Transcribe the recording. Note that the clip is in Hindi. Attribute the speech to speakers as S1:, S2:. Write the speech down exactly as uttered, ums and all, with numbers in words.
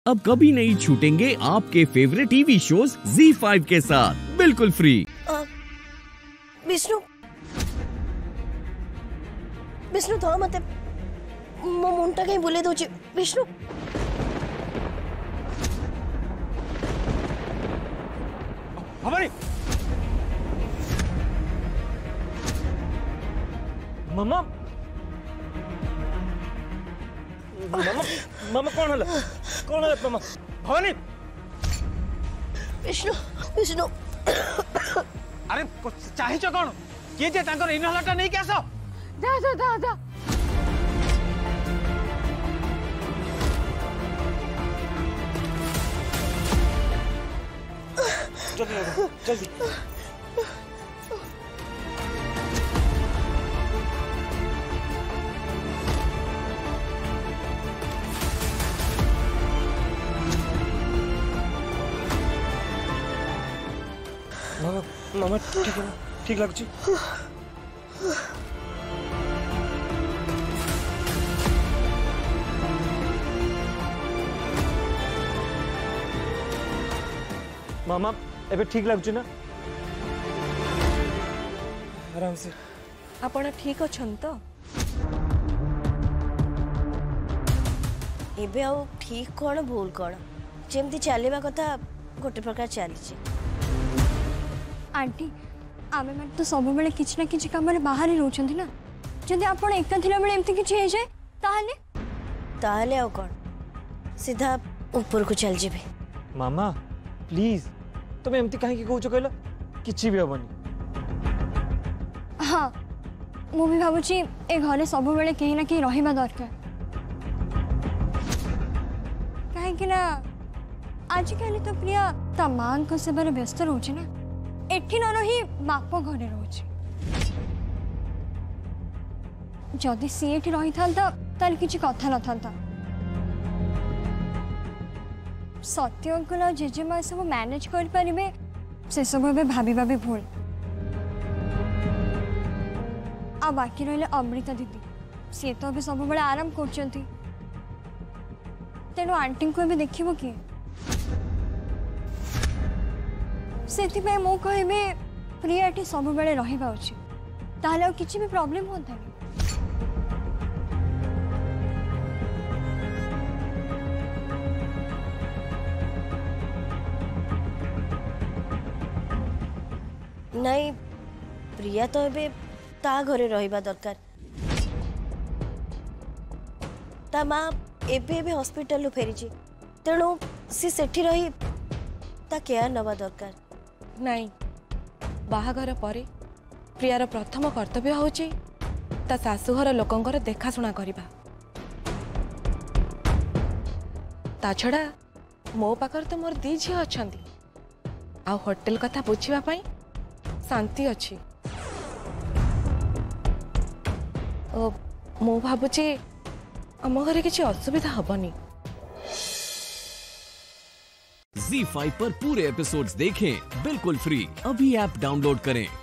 S1: अब कभी नहीं छूटेंगे आपके favourite TV shows Zee five के साथ बिल्कुल फ्री।
S2: विष्णु विष्णु तो मत मो मुंटा कहीं बुले दो विष्णु।
S3: भवानी मामा मामा मामा कौन हला कौन हला मामा भवानी
S2: विष्णु विष्णु
S3: अरे चाहिए कौन किए जे तांकर इनहलाटा नहीं के आसो
S4: जा जा जा जा
S3: जल्दी जल्दी मामा मामा ठीक है ठीक लगुच मामा एबे ठीक लगुच ना आराम से
S2: आपण ठीक अछन तो एबे आउ ठीक कौन भूल कौन जेमती चलवा कथा गोटे प्रकार चली।
S4: आंटी आमे मैंने तो सब बेले किछ ना किछ काम बाहर ही रोचंती ना जदि आपण एका थिला बेले एमती किछ हे जाय ताहले
S2: ताहले आउ कौन सीधा ऊपर को चल जेबे।
S3: मामा प्लीज तुम एमती कहीं की कहूछ कहला किछि भी हबनी।
S4: हाँ मु भी भाबुची ए घरे सब बेले कहीं ना कहीं रहिबा दरकार काहे कि ना आज काली तो प्रिया ता मां को सेबारे व्यस्त रहउची ना एठी न रही बाप घरे रोचे जदि सी एठी रही था ताल किछि कथा न था सत्य अंकल जेजेमा सब मैनेज कर पारिबे से सब एबे भाबिबा भी भूल। आ बाकी रहले अमृता दीदी सी तो अभी सब बड़े आराम करचंती तेनु आंटी को भी देखिबो कि सेति मो कहबे प्रिया एठी सब बेले रहिबा उचित ताहले आ किछि भी प्रॉब्लम होता नहीं।
S2: नहीं प्रिया तो एबे ता घरे रहिबा दरकार ता माँ एबे एबे हॉस्पिटल फेरी तेणु सी सेठी रही ता केयर नवा दरकार।
S5: नहीं बाहाघर परे प्रियार प्रथम कर्तव्य होची ता सासुघर लोकंकर देखाशुना करिबा ता छड़ा मो पाखर तो मोर दी झी अछंती आ होटल कथा बुझिबा पई शांति अच्छी ओ मो भाबुची आम घरे किसी असुविधा हबनी।
S1: ज़ी फाइव पर पूरे एपिसोड्स देखें बिल्कुल फ्री। अभी ऐप डाउनलोड करें।